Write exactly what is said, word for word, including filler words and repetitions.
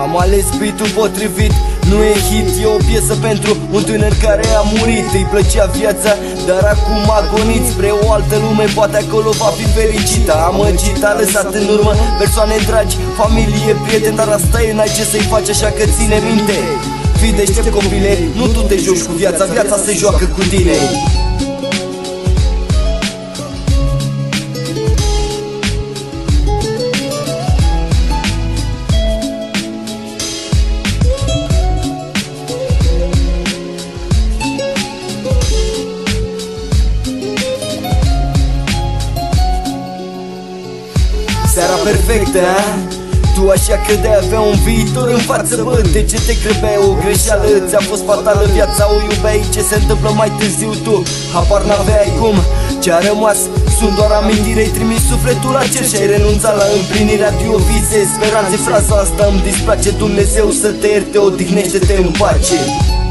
Am ales beat-ul potrivit, nu e hit, e o piesă pentru un tânăr care a murit. Îi plăcea viața, dar acum a gonit spre o altă lume, poate acolo va fi fericită. Amăgit, a lăsat în urmă persoane dragi, familie, prieteni, dar asta e, n-ai ce să-i faci, așa că ține minte. Fii deștept, copile, nu tu te joci cu viața, viața se joacă cu tine. Seara perfectă, a? Tu așa credeai avea un viitor în față, bă, de ce te credeai? O greșeală ți-a fost fatală, viața o iubeai, ce se întâmplă mai târziu tu habar n-aveai cum. Ce-a rămas sunt doar amintiri, ai trimis sufletul la cer și ai renunțat la împlinirea de o vise, speranțe. Fraza asta îmi displace, Dumnezeu să te ierte, odihnește-te în pace.